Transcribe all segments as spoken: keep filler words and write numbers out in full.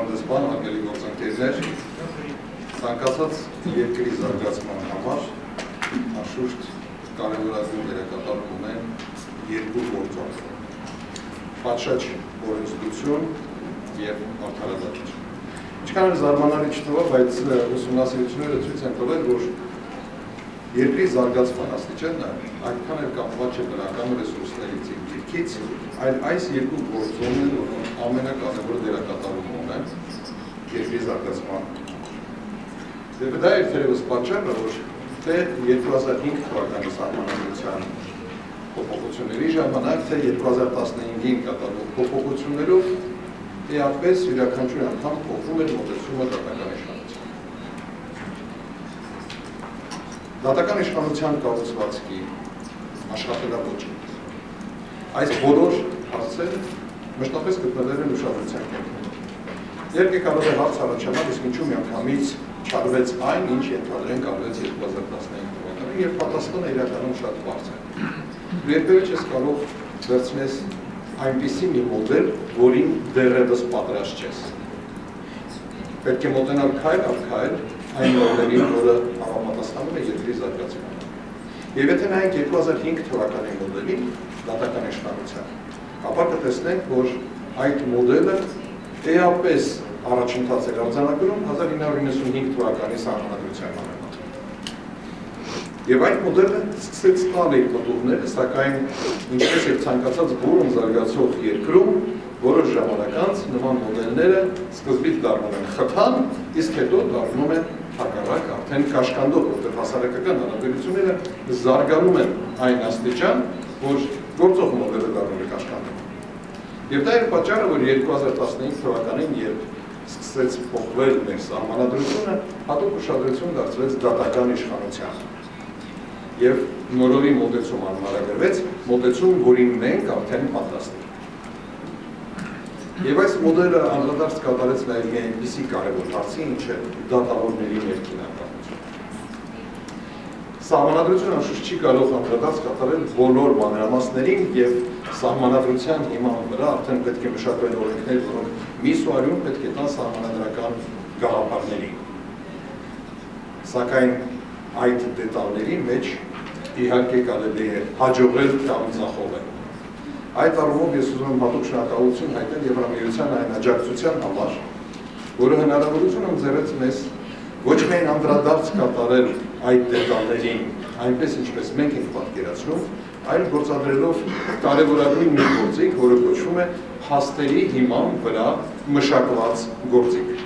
հանդեսբան, հարգելի գործընկերներ, ցանկացած երկրի զարգացման համար անշուշտ կարևորագույն դերակատարում ունեն երկու գործոն՝ պատշաճ օրենսդրություն եւ արդարադատություն։ Ինչքան էլ զարմանալի չթվա, բայց ուսումնասիրությունները ցույց են տվել, որ երկրի զարգացման աստիճանը այդքան էլ կապված չէ բնական ռեսուրսներից եւ դիրքից, այլ այս երկու գործոնները, որոնք ամենակարևոր դերակատարում ունեն երկրի զարգացման։ Եվ դա է թերևս պատճառը, որ թե երկու հազար հինգ թվականի սահմանադրության փոփոխությունների ժամանակ, թե երկու հազար տասնհինգին կատարվող փոփոխություններով էապես յուրաքանչյուր անգամ փոխվում էր մոտեցումը դատական իշխանության։ Դատական իշխանության կառուցվածքի, աշխատելավոճի այս բոլոր հարցերը մշտապես գտնվել են ուշադրության կենտրոնում։ Երբ կարող է հարց առաջանալ, իսկ ինչու միանգամից չարվեց այն, ինչ ենթադրենք արվեց երկու հազար տասնհինգ թվականին, եւ պատասխանը իրականում շատ բարձր է։ Երբևէ չես կարող վերցնես այնպիսի մի մոդել, որին դեռևս պատրաստ չես։ Պետք է մոտենալ քայլ առ քայլ այն մոդելին, որը համապատասխանում է երկրի զարգացմանը։ Եվ եթե նայենք երկու հազար հինգ թվականի մոդելին, դատական իշխանության, ապա կտեսնենք, որ այդ մոդելը էապես առաջընթաց էր արձանագրում հազար ինը հարյուր իննսունհինգ թվականի սահմանադրության համեմատ։ Եվ այդ մոդելը սկսեց տալ իր պտուղները, սակայն ինչպես եւ ցանկացած բուրըն զարգացող երկրում, որոշ ժամանակ անց նման մոդելները սկզբից դառնում են խթան, իսկ հետո դառնում են հակառակ արդեն կաշկանդող, որտեղ հասարակական հարաբերությունները զարգանում են այն աստիճան, որ գործող մոդելը դառնում է կաշկանդող։ Եվ դա էր պատճառը, որ երկու հազար տասնհինգ թվականին, երբ սկսեց փոխվել մեր սահմանադրությունը, հատուկ ուշադրություն դարձվեց դատական իշխանությանը։ Եվ նորովի մոտեցում անհարագրվեց, մոտեցում, որին մենք արդեն պատրաստ ենք։ Եվ այս մոդելը անդրադարձ կատարեց նաև մի այնպիսի կարևոր հարցի, ինչ է դատավորների ներքին անկախություն։ Սահմանադրությունը անշուշտ չի կարող անդրադարձ կատարել բոլոր մանրամասներին եւ սահմանադրության հիման վրա արդեն պետք է մշակվել օրենքներ, որոնք միսուարյուն պետք է տան սահմանադրական գաղափարներին։ Սակայն այդ դետալների մեջ իհարկե կարելի է հաջողել կամ ձախողել։ Այդ առումով ես ուզում եմ հատուկ շնորհակալություն հայտնել Եվրամիության այն աջակցության համար, որը հնարավորություն ընձեռեց մեզ ոչ միայն անդրադարձ կատարել այդ դետալներին, այնպես ինչպես մենք ենք պատկերացնում, այլ գործադրելով կարևորագույն մի գործիք, որը կոչվում է փաստերի հիման վրա մշակված գործիք։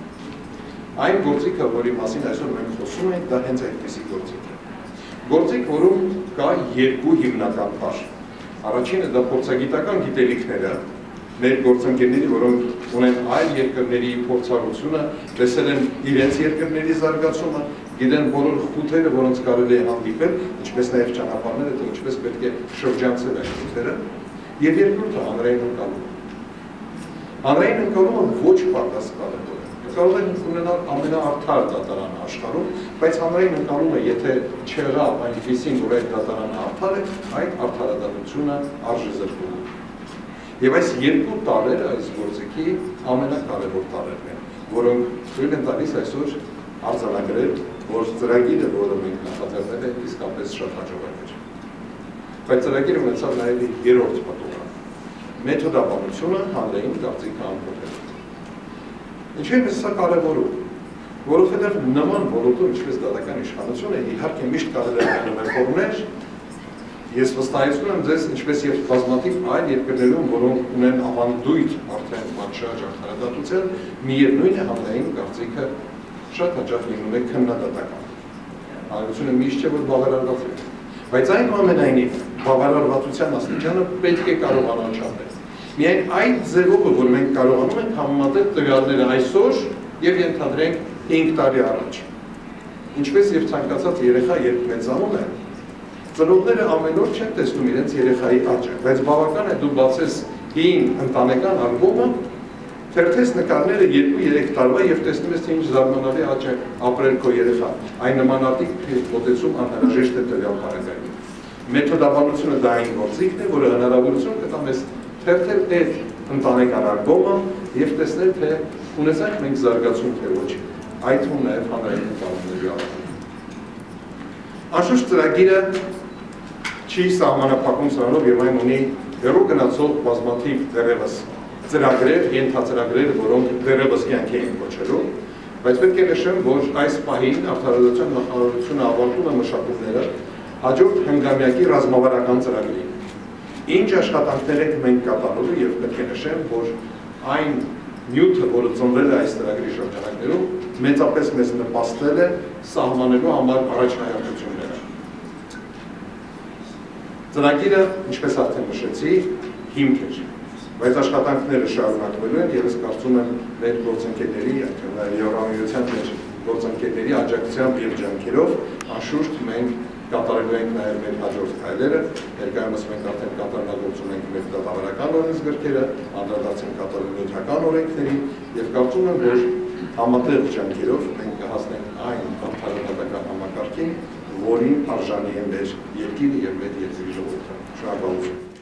Այն գործիքը, որի մասին այսօր մենք խոսում ենք, դա հենց այդպիսի գործիք է։ Գործիք, որում կա երկու հիմնական բաժ։ Առաջինը դա փորձագիտական գիտելիքները, մեր գործընկերների, որոնք ունեն այլ երկրների փորձառությունը, տեսել են իրենց երկրների զարգացումը, գիտեն բոլոր խութերը, որոնց կարելի է հանդիպել, ինչպես նաև ճանապարհները, թե ինչպես պետք է շրջանցել այդ խութերը, եւ երկրորդը հանրային ընկալումը։ Հանրային ընկալումը ոչ պակաս կարևոր է։ Կարող են ունենալ ամենաարդար դատարանը աշխարհում, բայց հանրային ընկալումը, եթե չեղավ այնպիսին, որ այդ դատարանը արդար է, այդ արդարադատությունը արժե զրկելու։ Եվ այս երկու տարրերը այս գործիքի ամենակարևոր տարրերն են, որոնք թույլ են տալիս այսօր արձանագրել, որ ծրագիրը, որը մենք նախաձեռնել ենք, իսկապես շատ հաջողակ էր։ Բայց ծրագիրը ունեցավ նաև երրորդ պատուհան՝ մեթոդաբանությունը հանրային կարծիքը ամփոփել։ Ինչու է սա կարևորում, որովհետև նման ոլորտում, ինչպես դատական իշխանությունը, իհարկե միշտ կարելի է ռեֆորմներ, ես վստահեցնում եմ ձեզ, ինչպես եւ բազմաթիվ այլ երկրներում, որոնք ունեն ավանդույթ արդեն պատշաճ արդարադատության, միևնույն է հանրային կարծիքը շատ հաճախ լինում է քննադատական։ Հանրությունը միշտ չէ, որ բավարարված է, բայց այնուամենայնիվ բավարարվածության աստիճանը պետք է կարողանալ չափել։ Միայն այդ ձևով, որ մենք կարողանում ենք համեմատել տվյալները այսօր եւ ենթադրենք հինգ տարի առաջ։ Ինչպես եւ ցանկացած երեխա, երբ մեծանում է, ծնողները ամեն օր չեն տեսնում իրենց երեխայի աճը, բայց բավական է դու բացես հին ընտանեկան ալբոմը, թերթես նկարները երկու-երեք տարվա եւ տեսնում ես, թե ինչ զարմանալի աճ է ապրել քո երեխան։ Այն նմանատիպ մոտեցում անհրաժեշտ է տվյալ պարագայում։ Մեթոդաբանությունը դա այն գործիքն է, որը հնարավորություն կտա մեզ թերթել այդ ընտանեկանարգումը և տեսնել, թե ունեցանք մենք զարգացում, թե ոչ, այդ ու նաև հանրային ընկալումների առավել։ Անշուշտ ծրագիրը չի սահմանափակում սրանով և այն ունի հեռու գնացող բազմաթիվ դեռևս ծրագրեր, ենթածրագրեր, որոնք դեռևս կյանքի են կոչելու, բայց պետք է նշեմ, որ այս պահին Արդարադատության նախարարությունը ավարտում է մշակումները հաջորդ հնգամյակի ռազմավարական ծրագրի։ Ինչ աշխատանքներ ենք մենք կատարելու և պետք է նշեմ, որ այն նյութը, որը ծնվել է այս ծրագրի շրջանակներում, մեծապես մեզ նպաստել է սահմանելու համար առաջնահերթությունները։ Ծրագիրը, ինչպես արդեն նշեցի, հիմք էր, բայց աշխատանքները շարունակվելու են և ես կարծում եմ մեր գործընկերների, Եվրամիության մեր գործընկերների աջակցությամբ և ջանքերով անշուշտ մենք կատարելու ենք նաև մեր հաջորդ քայլերը, ներկայումս մենք արդեն կատարելագործում ենք մեր դատավարական օրենսգրքերը, անդրադարձենք կատարելու նյութական օրենքներին և կարծում եմ, որ համատեղ ջանքերով մենք կհասնենք այն արդարադատական համակարգին, որին արժանի է մեր երկիրը և մեր երկրի ժողովուրդը։ Շնորհակալություն։